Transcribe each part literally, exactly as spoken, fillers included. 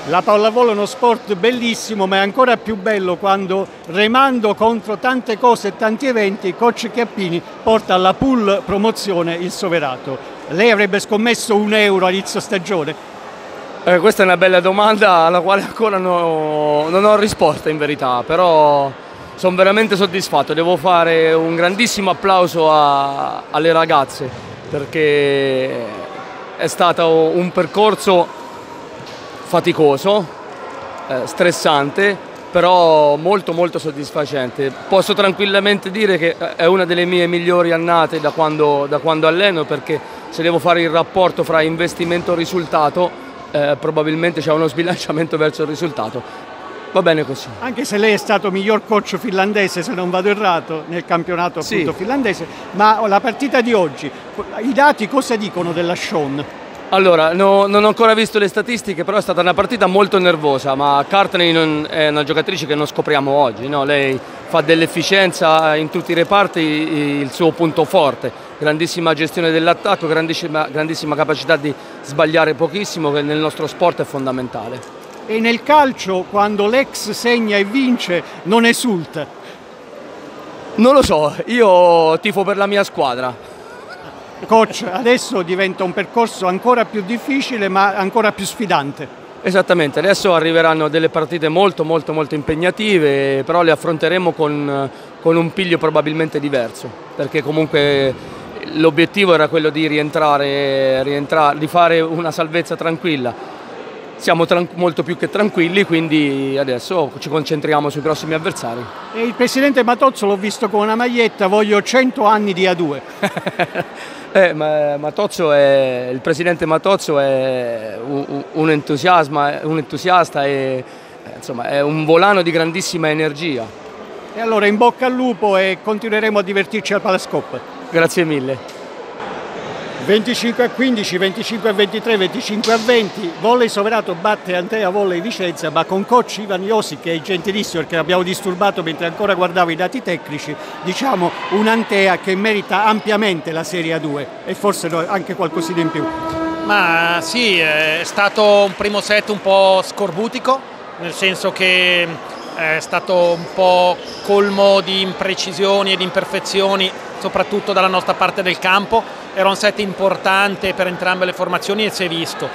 La pallavolo è uno sport bellissimo, ma è ancora più bello quando, remando contro tante cose e tanti eventi, coach Chiappini porta alla pool promozione il Soverato. Lei avrebbe scommesso un euro a inizio stagione? Eh, questa è una bella domanda alla quale ancora no, non ho risposta in verità, però sono veramente soddisfatto. Devo fare un grandissimo applauso a, alle ragazze, perché è stato un percorso faticoso, eh, stressante, però molto molto soddisfacente. Posso tranquillamente dire che è una delle mie migliori annate da quando, da quando alleno, perché se devo fare il rapporto fra investimento e risultato, eh, probabilmente c'è uno sbilanciamento verso il risultato. Va bene così. Anche se lei è stato miglior coach finlandese, se non vado errato, nel campionato appunto sì. finlandese, ma la partita di oggi, i dati cosa dicono della Sean? Allora, no, non ho ancora visto le statistiche, però è stata una partita molto nervosa, ma Courtney non, è una giocatrice che non scopriamo oggi, no? Lei fa dell'efficienza in tutti i reparti il suo punto forte, grandissima gestione dell'attacco, grandissima, grandissima capacità di sbagliare pochissimo, che nel nostro sport è fondamentale. E nel calcio, quando l'ex segna e vince, non esulta? Non lo so, io tifo per la mia squadra. Coach, adesso diventa un percorso ancora più difficile ma ancora più sfidante. Esattamente, adesso arriveranno delle partite molto molto molto impegnative, però le affronteremo con, con un piglio probabilmente diverso, perché comunque l'obiettivo era quello di rientrare, rientrare, di fare una salvezza tranquilla. Siamo molto più che tranquilli, quindi adesso ci concentriamo sui prossimi avversari. E il presidente Matozzo l'ho visto con una maglietta, voglio cento anni di A due. eh, ma Matozzo è, il presidente Matozzo è un, un, entusiasma, un entusiasta e insomma, è un volano di grandissima energia. E allora in bocca al lupo e continueremo a divertirci al Palascope. Grazie mille. venticinque a quindici, venticinque a ventitré, venticinque a venti, Volley Soverato batte Antea Volley Vicenza, ma con coach Ivan Josic, che è gentilissimo perché l'abbiamo disturbato mentre ancora guardavo i dati tecnici, diciamo un'Antea che merita ampiamente la Serie A due e forse anche qualcosina in più. Ma sì, è stato un primo set un po' scorbutico, nel senso che è stato un po' colmo di imprecisioni e di imperfezioni, soprattutto dalla nostra parte del campo. Era un set importante per entrambe le formazioni e si è visto.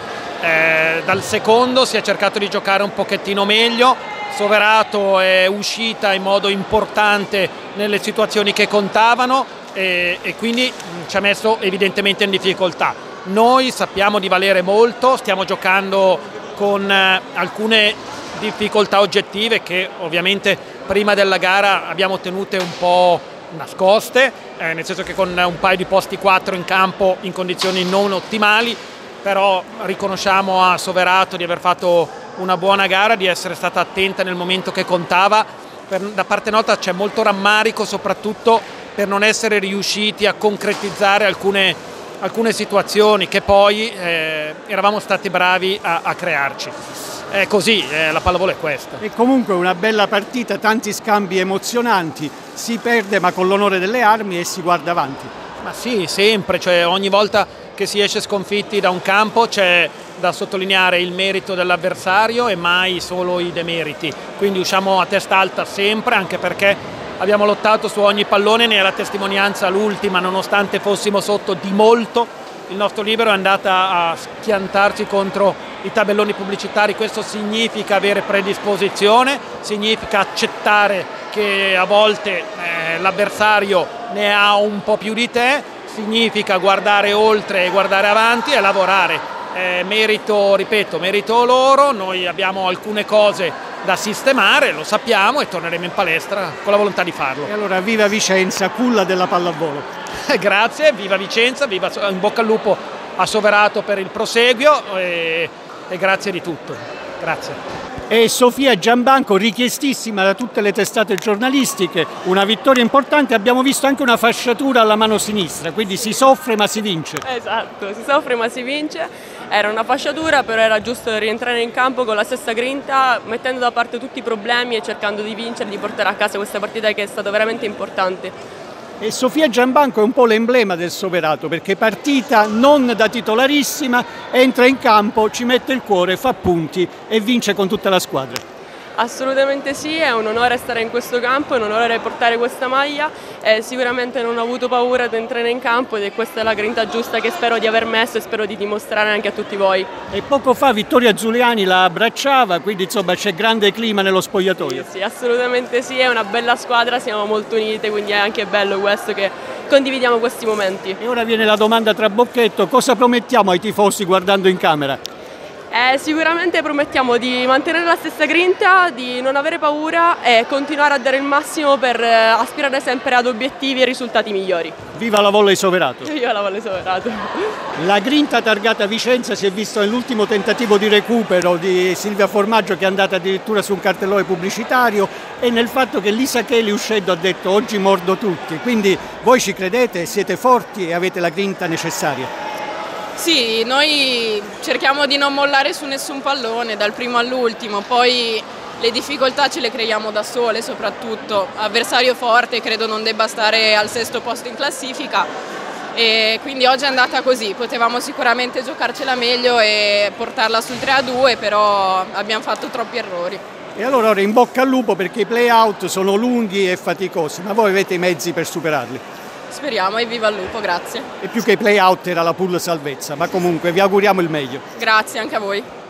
Eh, dal secondo si è cercato di giocare un pochettino meglio, Soverato è uscita in modo importante nelle situazioni che contavano e, e quindi ci ha messo evidentemente in difficoltà. Noi sappiamo di valere molto, stiamo giocando con eh, alcune difficoltà oggettive che ovviamente prima della gara abbiamo tenute un po' nascoste, eh, nel senso che con un paio di posti quattro in campo in condizioni non ottimali, però riconosciamo a Soverato di aver fatto una buona gara, di essere stata attenta nel momento che contava. Per, da parte nostra c'è molto rammarico soprattutto per non essere riusciti a concretizzare alcune, alcune situazioni che poi eh, eravamo stati bravi a, a crearci. È così, eh, la pallavolo è questa. E comunque una bella partita, tanti scambi emozionanti, si perde ma con l'onore delle armi e si guarda avanti. Ma sì, sempre, cioè ogni volta che si esce sconfitti da un campo c'è da sottolineare il merito dell'avversario e mai solo i demeriti, quindi usciamo a testa alta sempre, anche perché abbiamo lottato su ogni pallone, ne è la testimonianza l'ultima, nonostante fossimo sotto di molto. Il nostro libero è andata a schiantarci contro i tabelloni pubblicitari, questo significa avere predisposizione, significa accettare che a volte eh, l'avversario ne ha un po' più di te, significa guardare oltre e guardare avanti e lavorare. Eh, merito, ripeto, merito loro, noi abbiamo alcune cose da sistemare, lo sappiamo e torneremo in palestra con la volontà di farlo. E allora viva Vicenza, culla della pallavolo. Grazie, viva Vicenza, viva, in bocca al lupo a Soverato per il proseguio e, e grazie di tutto. Grazie. E Sofia Giambanco, richiestissima da tutte le testate giornalistiche, una vittoria importante, abbiamo visto anche una fasciatura alla mano sinistra, quindi si soffre ma si vince. Esatto, si soffre ma si vince, era una fasciatura però era giusto rientrare in campo con la stessa grinta, mettendo da parte tutti i problemi e cercando di vincere, di portare a casa questa partita che è stata veramente importante. E Sofia Giambanco è un po' l'emblema del Soverato, perché partita non da titolarissima, entra in campo, ci mette il cuore, fa punti e vince con tutta la squadra. Assolutamente sì, è un onore stare in questo campo, è un onore portare questa maglia e sicuramente non ho avuto paura di entrare in campo ed è questa la grinta giusta che spero di aver messo e spero di dimostrare anche a tutti voi. E poco fa Vittoria Giuliani la abbracciava, quindi insomma c'è grande clima nello spogliatoio. Sì, sì, assolutamente sì, è una bella squadra, siamo molto unite, quindi è anche bello questo che condividiamo questi momenti. E ora viene la domanda trabocchetto, cosa promettiamo ai tifosi guardando in camera? Eh, sicuramente promettiamo di mantenere la stessa grinta, di non avere paura e continuare a dare il massimo per eh, aspirare sempre ad obiettivi e risultati migliori. Viva la Volley Soverato! Io la voglio Soverato. La grinta targata Vicenza si è visto nell'ultimo tentativo di recupero di Silvia Formaggio, che è andata addirittura su un cartellone pubblicitario, e nel fatto che Lisa Cheli uscendo ha detto oggi mordo tutti. Quindi voi ci credete, siete forti e avete la grinta necessaria? Sì, noi cerchiamo di non mollare su nessun pallone, dal primo all'ultimo, poi le difficoltà ce le creiamo da sole soprattutto. Avversario forte, credo non debba stare al sesto posto in classifica e quindi oggi è andata così, potevamo sicuramente giocarcela meglio e portarla sul tre a due, però abbiamo fatto troppi errori. E allora ora in bocca al lupo, perché i play-out sono lunghi e faticosi, ma voi avete i mezzi per superarli? Speriamo e viva il lupo, grazie. E più che i play-out era la pool salvezza, ma comunque vi auguriamo il meglio. Grazie anche a voi.